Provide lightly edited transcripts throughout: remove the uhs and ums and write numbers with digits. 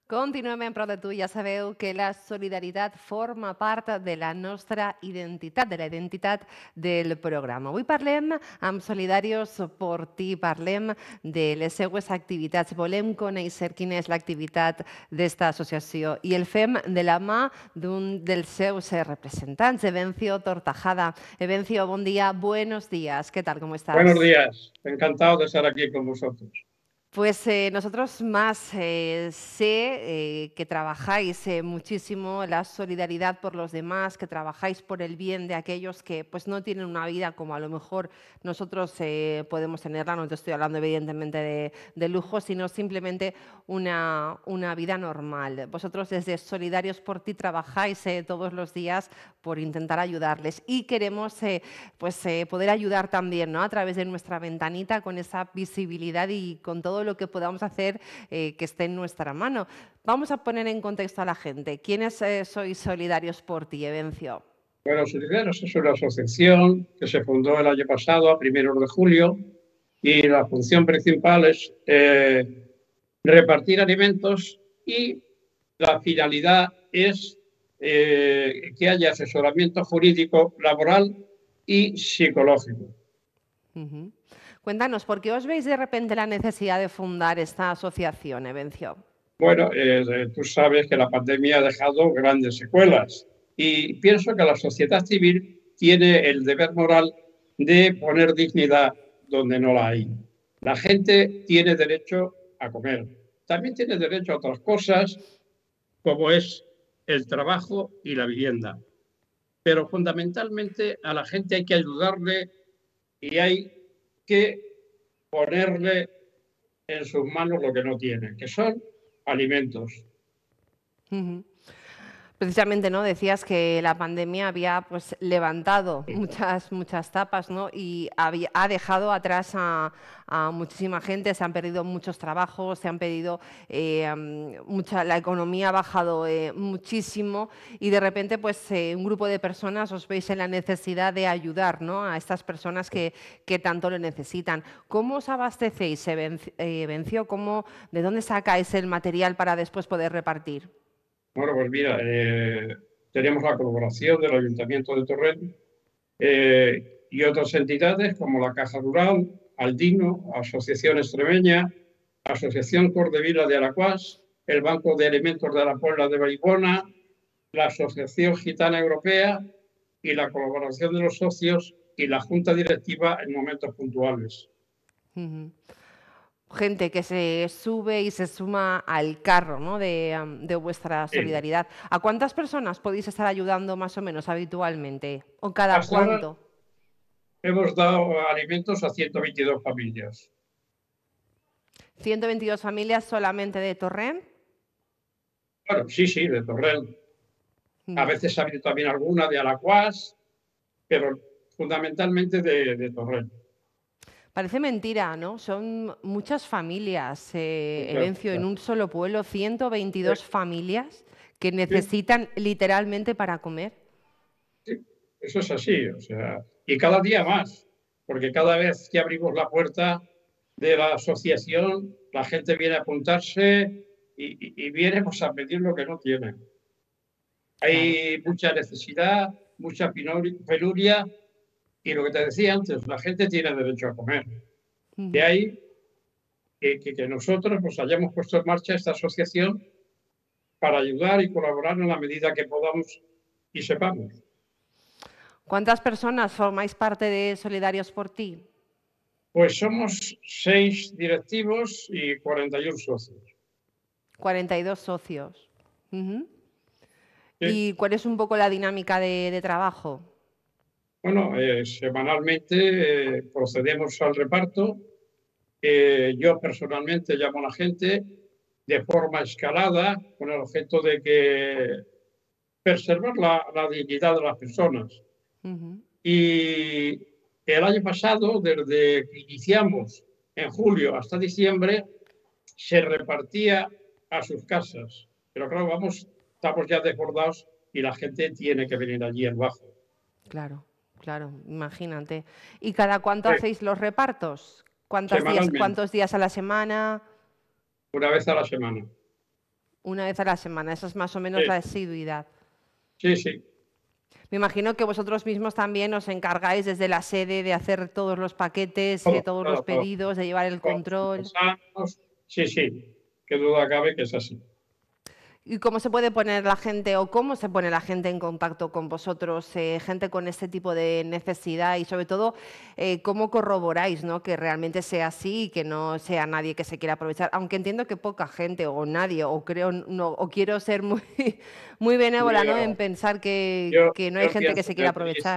Continuem en Prou de tu. Ja sabeu que la solidaritat forma part de la nostra identitat, de la identitat del programa. Avui parlem amb Solidarios por Ti, parlem de les seues activitats. Volem conèixer quina és l'activitat d'esta associació i el fem de la mà d'un dels seus representants, Evencio Tortajada. Evencio, bon dia, buenos días. ¿Qué tal? ¿Cómo Buenos estás? días, encantado de estar aquí con vosotros. Pues nosotros más sé que trabajáis muchísimo la solidaridad por los demás, que trabajáis por el bien de aquellos que pues no tienen una vida como a lo mejor nosotros podemos tenerla. No te estoy hablando evidentemente de lujo, sino simplemente una vida normal. Vosotros desde Solidarios por Ti trabajáis todos los días por intentar ayudarles y queremos poder ayudar también, ¿no? A través de nuestra ventanita con esa visibilidad y con todo lo que podamos hacer que esté en nuestra mano. Vamos a poner en contexto a la gente. ¿Quiénes sois Solidarios por Ti, Evencio? Bueno, Solidarios es una asociación que se fundó el año pasado, a 1 de julio, y la función principal es repartir alimentos y la finalidad es que haya asesoramiento jurídico, laboral y psicológico. Uh-huh. Cuéntanos, ¿por qué os veis de repente la necesidad de fundar esta asociación, Evencio? Bueno, tú sabes que la pandemia ha dejado grandes secuelas y pienso que la sociedad civil tiene el deber moral de poner dignidad donde no la hay. La gente tiene derecho a comer, también tiene derecho a otras cosas como es el trabajo y la vivienda, pero fundamentalmente a la gente hay que ayudarle y hay que ponerle en sus manos lo que no tiene, que son alimentos. Uh-huh. Precisamente, ¿no? Decías que la pandemia había pues levantado muchas tapas, ¿no? Y ha dejado atrás a muchísima gente, se han perdido muchos trabajos, se han perdido la economía ha bajado muchísimo y de repente pues un grupo de personas os veis en la necesidad de ayudar, ¿no? A estas personas que tanto lo necesitan. ¿Cómo os abastecéis, Evencio? ¿De dónde sacáis el material para después poder repartir? Bueno, pues mira, tenemos la colaboración del Ayuntamiento de Torrent y otras entidades como la Caja Rural, Aldino, Asociación Extremeña, Asociación Cordevila de Alacuás, el Banco de Alimentos de la Puebla de Vallbona, la Asociación Gitana Europea y la colaboración de los socios y la Junta Directiva en momentos puntuales. Uh-huh. Gente que se sube y se suma al carro, ¿no? De vuestra Sí. solidaridad. ¿A cuántas personas podéis estar ayudando más o menos habitualmente? ¿O cada Hasta ahora cuánto? hemos dado alimentos a 122 familias. 122 familias solamente de Torrent. Bueno, sí, sí, de Torrent. A Mm. veces ha habido también alguna de Alacuás, pero fundamentalmente de Torrent. Parece mentira, ¿no? Son muchas familias, Muchas, Evencio, en muchas. un solo pueblo, 122 familias que Sí, necesitan literalmente para comer. sí, eso es así, o sea, y cada día más, porque cada vez que abrimos la puerta de la asociación, la gente viene a apuntarse y viene pues, a pedir lo que no tiene. Claro. Hay mucha necesidad, mucha penuria, y lo que te decía antes, la gente tiene derecho a comer. De Ujú. ahí que nosotros pues, hayamos puesto en marcha esta asociación para ayudar y colaborar en la medida que podamos y sepamos. ¿Cuántas personas formáis parte de Solidarios por Ti? Pues somos 6 directivos y 41 socios. 42 socios. Ujú. ¿Sí? ¿Y cuál es un poco la dinámica de trabajo? Bueno, semanalmente procedemos al reparto. Yo personalmente llamo a la gente de forma escalada con el objeto de que preservar la dignidad de las personas. Ujú. Y el año pasado, desde que iniciamos en julio hasta diciembre, se repartía a sus casas. Pero claro, estamos ya desbordados y la gente tiene que venir allí abajo. Claro, claro, imagínate. ¿Y cada cuánto Sí, hacéis los repartos? semanalmente, ¿Cuántos días a la semana? una vez a la semana. Una vez a la semana, esa es más o menos la Sí, asiduidad. sí, sí. Me imagino que vosotros mismos también os encargáis desde la sede de hacer todos los paquetes, Todo, todos los todo, todo. pedidos, de llevar el Todos control. los años. Sí, sí. Qué duda cabe que es así. ¿Y cómo se puede poner la gente o cómo se pone la gente en contacto con vosotros, gente con este tipo de necesidad y sobre todo cómo corroboráis, ¿no? Que realmente sea así y que no sea nadie que se quiera aprovechar? Aunque entiendo que poca gente o nadie o creo no, o quiero ser muy, muy benévola, ¿no? En Yo, pensar que no hay yo gente que pienso, se quiera Beatriz, aprovechar.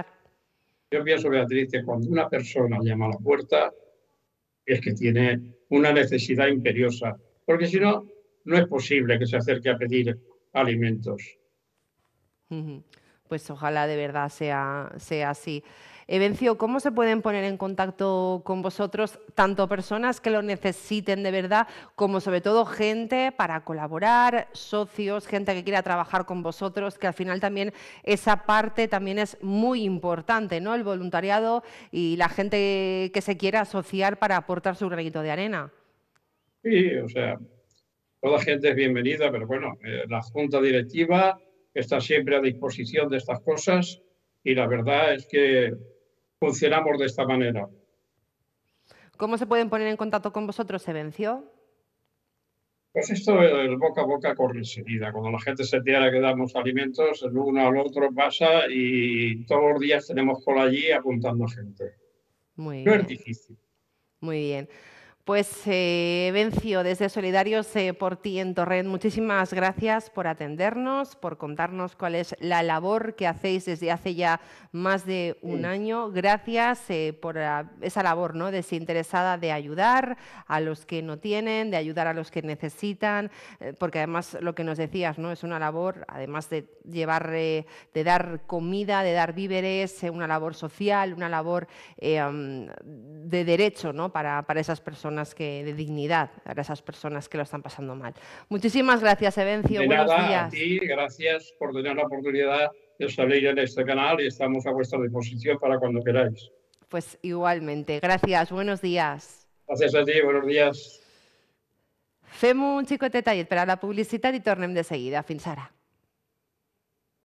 que cuando una persona llama a la puerta es que tiene una necesidad imperiosa, porque si no, no es posible que se acerque a pedir alimentos. Ujú. Pues ojalá de verdad sea así. Evencio, ¿cómo se pueden poner en contacto con vosotros tanto personas que lo necesiten de verdad, como sobre todo gente para colaborar, socios, gente que quiera trabajar con vosotros, que al final también esa parte también es muy importante, ¿no? El voluntariado y la gente que se quiera asociar para aportar su granito de arena. Sí, o sea, toda gente es bienvenida, pero bueno, la junta directiva está siempre a disposición de estas cosas y la verdad es que funcionamos de esta manera. ¿Cómo se pueden poner en contacto con vosotros, Evencio? Pues esto, el boca a boca corre enseguida. Cuando la gente se entera que damos alimentos, el uno al otro pasa y todos los días tenemos cola allí apuntando gente. Muy No es bien, difícil. muy bien. Pues Vencio, desde Solidarios por ti en Torrent, muchísimas gracias por atendernos, por contarnos cuál es la labor que hacéis desde hace ya más de un Sí, año. Gracias por esa labor, ¿no? Desinteresada de ayudar a los que no tienen, de ayudar a los que necesitan, porque además lo que nos decías, ¿no? Es una labor, además de llevar, de dar comida, de dar víveres, una labor social, una labor de derecho, ¿no? Para esas personas de dignidad, para esas personas que lo están pasando mal. Muchísimas gracias, Evencio. de Buenos nada, a días. ti, gracias por tener la oportunidad de salir en este canal y estamos a vuestra disposición para cuando queráis. Pues igualmente. Gracias. Buenos días. Gracias a ti, buenos días. Fem un xicotet tallet per a la publicitat i tornem de seguida. Fins ara.